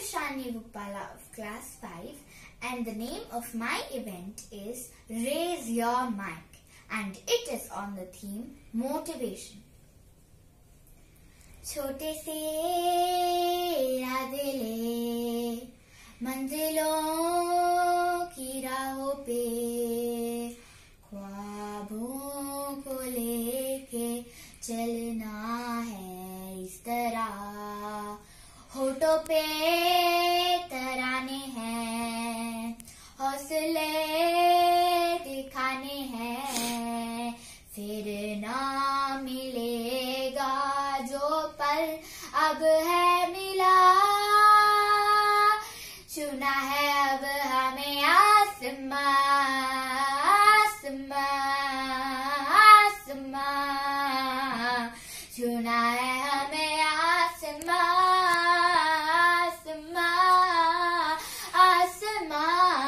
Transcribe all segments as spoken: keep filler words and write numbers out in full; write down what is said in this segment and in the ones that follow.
Shani Vupala of class five and the name of my event is Raise Your Mic and it is on the theme Motivation. छोटे से इरादे ले मंजिलों की राहों पे ख्वाबों को लेके चलना है इस तरह होठों पे तराने हैं हौसले दिखाने हैं फिर ना मिलेगा जो पल अब है मिला चुना है अब हमें आसमां आसमां आसमां चुना है हमें आसमां आसमां आसमां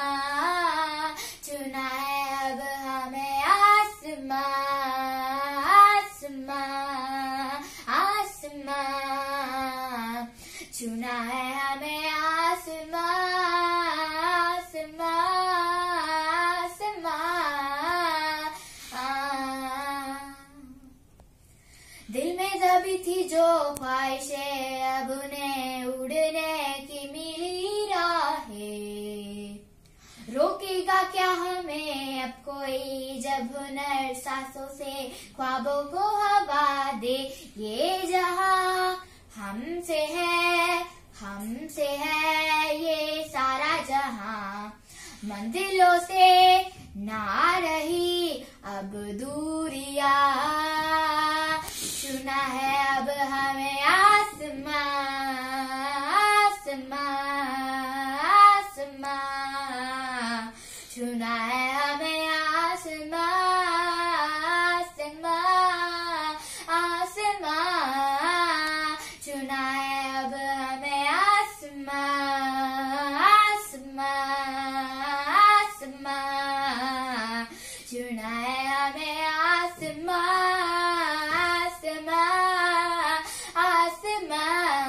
चुना है अब हमें आसमां आसमां आसमां चुना है हमें आसमां आसमां आसमां दिल में दबी थी जो ख्वाहिशें अब उन्हें उड़ने की मिली राहें रोकेगा क्या हमें अब कोई जब हुनर सांसों से ख्वाबों को हवा दे ये जहां हमसे है हमसे है ये सारा जहां मंजिलों से ना रही अब दूरियां चुना है अब हमें आसमां आसमां आसमां चुना है हमें आसमां आसमां आसमां चुना है अब हमें आसमां आसमां आसमां चुना है हमें आसमां आसमां आसमां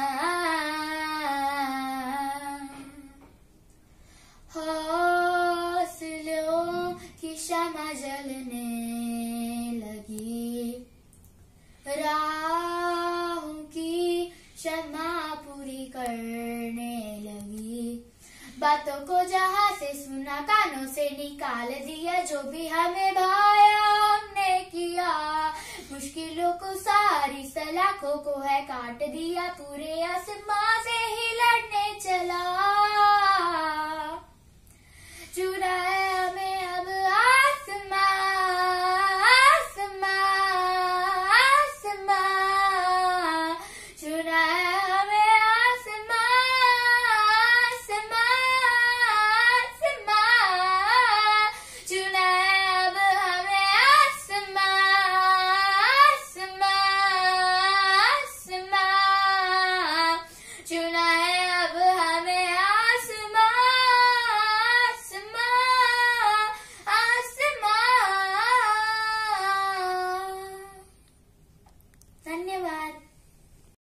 हौसलों की शमा जलने लगी राहों की शमा पूरी करने लगी बातों को जहां से सुना कानों से निकाल दिया जो भी हमें भाया हमने किया मुश्किलों को सारी सलाखों को है काट दिया पूरे आसमां